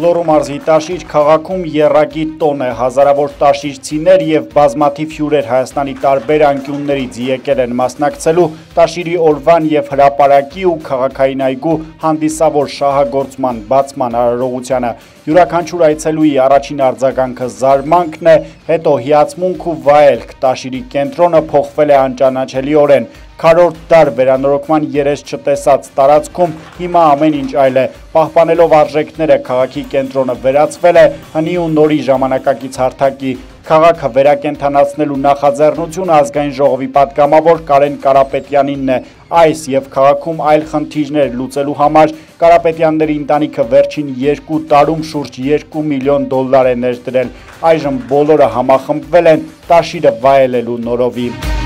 Լոռու մարզի Տաշիր քաղաքում եռակի տոն է, հազարավոր տաշիրցիներ եւ բազմաթիվ հյուրեր Հայաստանի տարբեր անկյուններից եկել են մասնակցելու Տաշիրի օրվան եւ հրապարակի ու քաղաքային այգու հանդիսավոր շահագործման բացման արարողությանը։ Յուրաքանչյուր այցելուի առաջին արձագանքը զարմանքն է, հետո հիացմունք ու վայելք։ Տաշիրի կենտրոնը փոխվել է անճանաչելիորեն։ Քառորդ դար վերանորոգման երես չտեսած տարածքում հիմա ամեն ինչ այլ է։ Պահպանելով արժեքները քաղաքի կենտրոնը վերածվել է հնի ու նորի ժամանակակից հարթակի։ Քաղաքը վերակենդանացնելու նախաձեռնությունը ազգային ժողովի պատգամավոր Կարեն Կարապետյանինն է։ Այս եւ քաղաքում այլ խնդիրներ լուծելու համար Կարապետյանների ընտանիքը վերջին 2 տարում շուրջ $2 միլիոն է ներդրել։ Այժմ բոլորը համախմբվել են Տաշիրը վայելելու նորովի։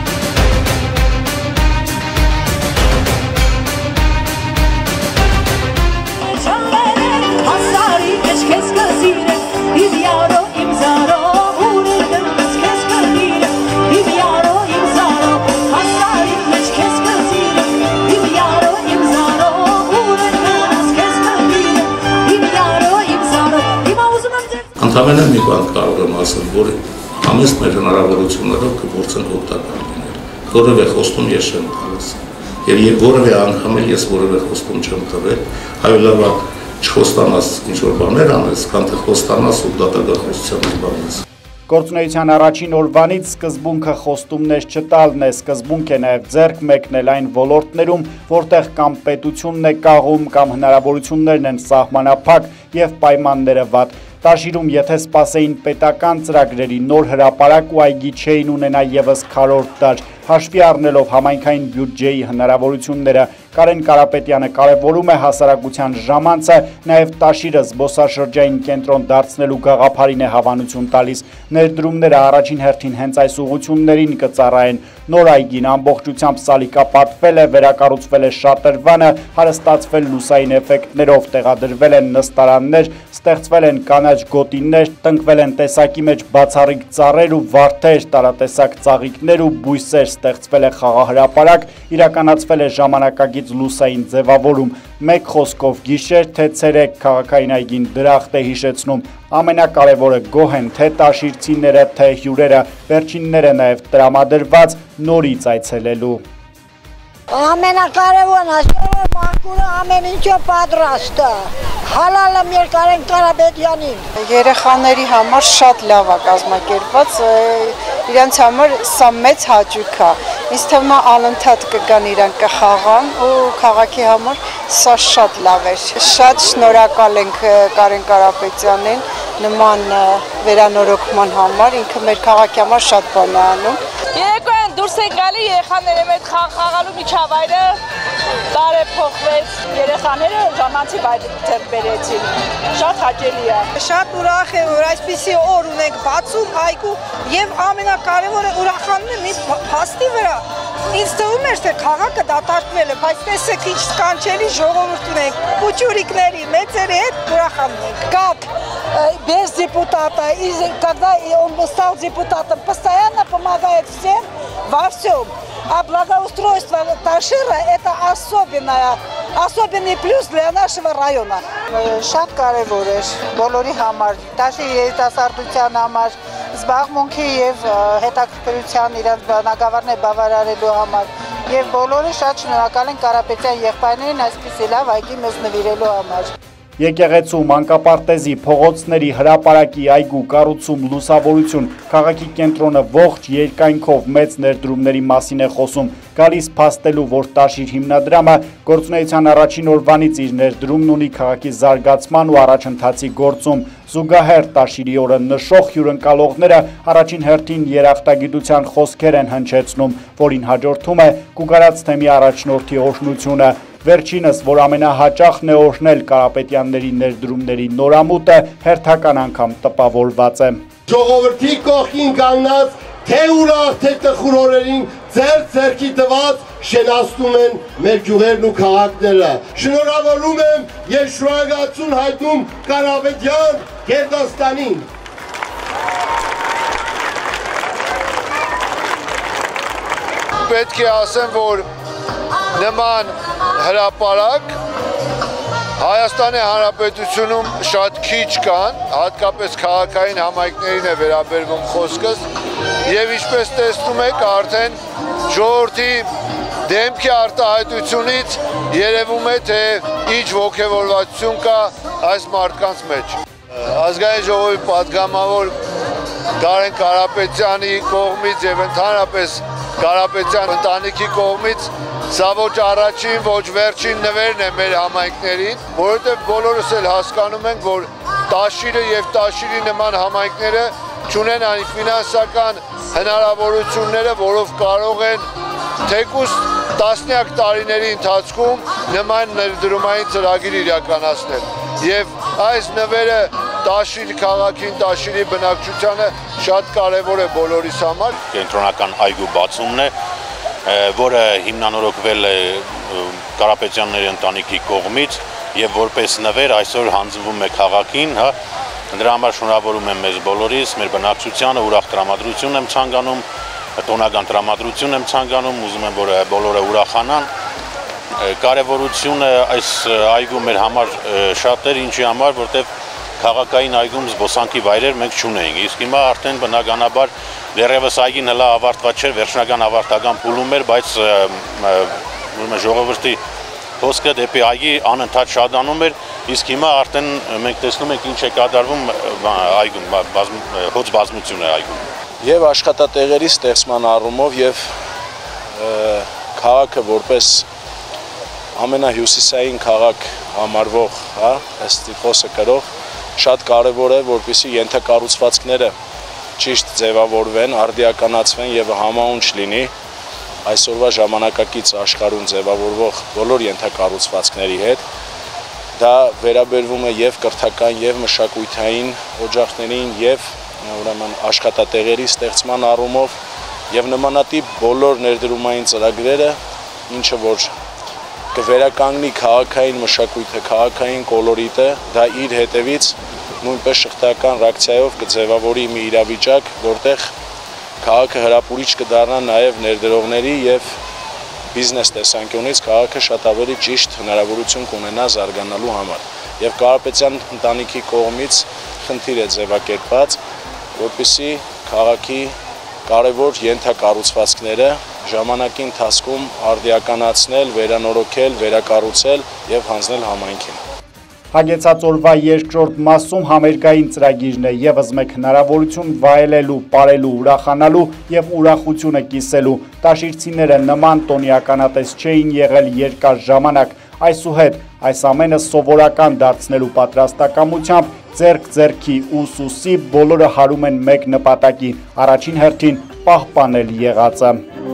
Ընդամենը մի բան կարող եմ ասել, որ ամենից մեր հնարավորություններով կփորձենք օգտակար լինել։ Որևէ խոստում ես չեմ տալիս։ Եվ որևէ անգամ ես որևէ խոստում չեմ տվել, այո լավ չխոստանաս ինչ-որ բաներ անես, քան թե խոստանաս ու դատագործության զբաղվես։ Գործունեության առաջին օրվանից սկզբունքը խոստումներ չտալն է, սկզբունք է նաև ձեռք մեկնել այն ոլորտներում, որտեղ կամ պետությունն է կաղում, կամ հնարավորություններն են սահմանափակ եւ պայմանները վատ։ Տաշիրում եթե սպասեին պետական ծրագրերի նոր հրապարակ ու այգի չէին ունենա եւս քառորդ դար, հաշվի առնելով համայնքային բյուջեի հնարավորությունները, Կարեն Կարապետյանը կարևորում է հասարակության ժամանցը, նաև Տաշիրը զբոսաշրջային կենտրոն դարձնելու գաղափարին է հավանություն տալիս։ Ներդրումները առաջին հերթին հենց այս ուղղություններին կծառայեն։ Նոր այգին ամբողջությամբ սալիկապատվել է, վերակառուցվել է շատրվանը, հարստացվել լուսային էֆեկտներով, տեղադրվել են նստարաններ, ստեղծվել են կանաչ գոտիներ, տնկվել են տեսակի մեջ բացառիկ ծառեր ու վարդեր, տարատեսակ ծաղիկներ ու բույսեր, ստեղծվել է խաղահրապարակ, իրականացվել է ժամանակակից լուսային ձևավորում։ Մեկ խոսքով գիշեր թե ցերեկ քաղաքային այգին դրախտ է հիշեցնում։ Ամենակարևորը գոհ են թե տաշիրցիները, թե հյուրերը, վերջինները նաև տրամադրված նորից այցելելու։ Ամենակարևորն ասել մանկունը ամեն ինչը պատրաստ է։ Հալալը մեր Կարեն Կարապետյանին։ Երեխաների համար շատ լավ է կազմակերպված, իրենց համար սա մեծ հաճույք է։ Ինձ թվում է անընդհատ կգան իրանք կխաղան ու քաղաքի համար սա շատ լավ է։ Շատ շնորհակալ ենք Կարեն Կարապետյանին նման վերանորոգման համար, ինքը մեր քաղաքի համար շատ բան է անում։ Երեկոյան դուրս են գալի երեխաները մեծ խաղալու միջավայրը տարեփոխվեց, երեխաները ժամանցի ձեռք բերեցին, շատ հաճելի է։ Շատ ուրախ եմ, որ այսպիսի օր ունենք բացում այգու եւ ամենակարևորը ուրախանում եմ մի փաստի վրա։ Ինձ թվում էր, թե քաղաքը датարկվել է, բայց տեսեք ինչ սկանչելի ժողովուրդ ունենք, փուչուրիկների, մեծերի հետ ուրախանում ենք։ Как без депутата, когда он стал депутатом, постоянно помогает всем во всем. А благоустройство Ташира – это особенный плюс для нашего района. Շատ կարևոր է բոլորի համար, Տաշիրի երիտասարդության համար, զբաղմունքի եւ հետաքրքրության իրենց բնակավարներ բավարարելու համար եւ բոլորը շատ շնորհակալ են Կարապետյան եղբայրներին այսպիսի լավ այգի մեզ նվիրելու համար։ Եկեղեցու, մանկապարտեզի, փողոցների, հրապարակի, այգու, կառուցում, լուսավորություն, քաղաքի կենտրոնը ողջ երկայնքով մեծ ներդրումների մասին է խոսում, գալիս փաստելու, որ Տաշիր հիմնադրամը գործունեության առաջին օրվանից իր ներդրումն ունի քաղաքի զարգացման ու առաջընթացի գործում։ Զուգահեռ Տաշիրի օրը նշող հյուրընկալողները առաջին հերթին երախտագիտության խոսքեր են հնչեցնում, որին հաջորդում է կուկարած թեմի առաջնորդի օրհնությունը։ Վերջինս, որ ամենահաճախն է օրհնել Կարապետյանների ներդրումների նորամուտը, հերթական անգամ տպավորված է։ Ժողովրդի կողքին կանգնած, թե ուրախ, թե տխուր օրերին ձեռքի տված շենացնում են մեր գյուղերն ու քաղաքները։ Շնորհավորում եմ եւ շնորհակալություն հայտնում Կարապետյան Գերդաստանին։ Պետք է ասեմ, որ նման հրապարակ Հայաստանի Հանրապետությունում շատ քիչ կան, հատկապես քաղաքային համայնքներին է վերաբերվում խոսքս, եւ ինչպես տեսնում եք, արդեն ժողովրդի դեմքի արտահայտությունից երևում է, թե ինչ ոգևորվածություն կա այս մարդկանց մեջ։ Ազգային ժողովի պատգամավոր Կարեն Կարապետյանի կողմից եւ ընդհանրապես Կարապետյան ընտանիքի կողմից սա ոչ առաջին, ոչ վերջին նվերն է մեր համայնքներին, որովհետև բոլորս էլ հասկանում ենք, որ Տաշիրը եւ Տաշիրի նման համայնքները չունեն այն ֆինանսական հնարավորությունները, որով կարող են թեկուզ տասնյակ տարիների ընթացքում նման ներդրումային ծրագիր իրականացնել։ Եվ այս նվերը Տաշիր քաղաքին, Տաշիրի բնակչությանը շատ կարևոր է բոլորիս համար։ Կենտրոնական այգու բացումն է, որը հիմնանորոգվել է Կարապետյանների ընտանիքի կողմից եւ որպես նվեր այսօր հանձնվում է քաղաքին, հա։ Դրա համար շնորհավորում եմ մեզ բոլորիս, մեր բնակչությանը, ուրախ տրամադրություն եմ ցանկանում, տոնական տրամադրություն եմ ցանկանում, ուզում եմ, որ բոլորը ուրախանան։ Կարևորությունը այս այգու մեր համար շատ էր, ինչի համար, որտեղ քաղաքային այգում զբոսանքի վայրեր մենք չունեինք, իսկ հիմա արդեն բնականաբար դեռևս այգին հլա ավարտված չէր, վերջնական ավարտական փուլում էր, բայց ժողովրդի հոսքը դեպի այգի անընդհատ շատանում էր, իսկ հիմա արդեն մենք տեսնում ենք ինչ է կատարվում այգում, հոց բազմություն է այգում։ Եվ աշխատատեղերի ստեղծման առումով եւ քաղաքը որպես ամենահյուսիսային քաղաք համարվող, հա, ըստ խոսքը կրող շատ կարևոր է, որպեսզի ենթակառուցվածքները ճիշտ ձևավորվեն, արդիականացվեն եւ համաունչ լինի այսօրվա ժամանակակից աշխարհում ձևավորվող բոլոր ենթակառուցվածքների հետ։ Դա վերաբերվում է եւ կրթական եւ մշակութային օջախներին եւ ուրեմն աշխատատեղերի ստեղծման առումով եւ նմանատիպ բոլոր ներդրումային ծրագրերը, ինչը որ կվերականգնի քաղաքային մշակույթը, քաղաքային կոլորիտը, դա իր հետևից նույնպես շղթայական ռեակցիայով կձևավորի մի իրավիճակ, որտեղ քաղաքը հրապուրիչ կդառնա նաև ներդրողների եւ բիզնես տեսանկյունից քաղաքը շատ ավելի ճիշտ հնարավորություն կունենա զարգանալու համար։ Եվ Կարապետյան ընտանիքի կողմից խնդիր է ձևակերպված, որպեսզի քաղաքի կարևոր ենթակառուցվածքները ժամանակի ընթացքում արդիականացնել, վերանորոգել, վերակառուցել եւ հանձնել համայնքին։ Հագեցած օրվա երկրորդ մասում համերգային ծրագիրն է եւս մեկ հնարավորություն վայելելու, ապրելու, ուրախանալու եւ ուրախությունը կիսելու։ Տաշիրցիները նման տոնիականատես չէին եղել երկար ժամանակ, այսուհետ այս ամենը սովորական դարձնելու պատրաստակամությամբ ձեռք ձեռքի ուսուսի բոլորը հարում են մեկ նպատակի, առաջին հերթին պահպանել եղածը։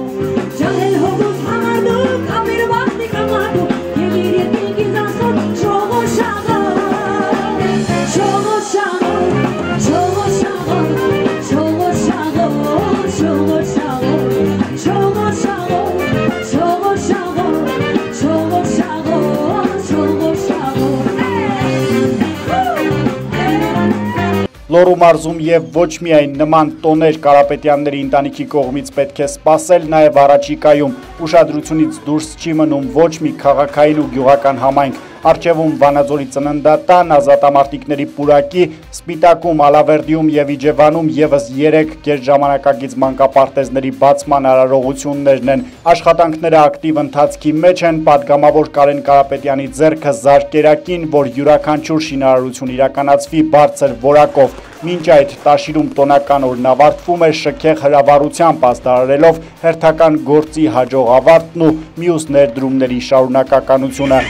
Լոռու մարզում եւ ոչ միայն նման տոներ Կարապետյանների ընտանիքի կողմից պետք է սպասել, նաեւ առաջիկայում ուշադրությունից դուրս չի մնում ոչ մի քաղաքային ու գյուղական համայնք, Արջևում Վանաձորի ծննդատան, ազատամարտիկների պուրակի, Սպիտակում, Ալավերդիում եւ Իջևանում եւս 3 գերժամանակակից մանկապարտեզների բացման արարողություններն են։ Աշխատանքները ակտիվ ընթացքի մեջ են, պատգամավոր Կարեն Կարապետյանի ձեռքը զարկերակին, որ յուրաքանչյուր շինարարություն իրականացվի բարձր որակով։ Մինչ այդ Տաշիրում տոնական օրն ավարտվում է շքեղ հրավառությամբ ազդարարելով հերթական գործի հաջող ավարտն ու մյուս ներդրումների շարունակականությունը։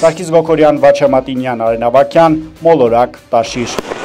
Սարգիս Գոկորյան, Վաչե Մատինյան, Արեն Ավագյան, Մոլորակ, Տաշիր։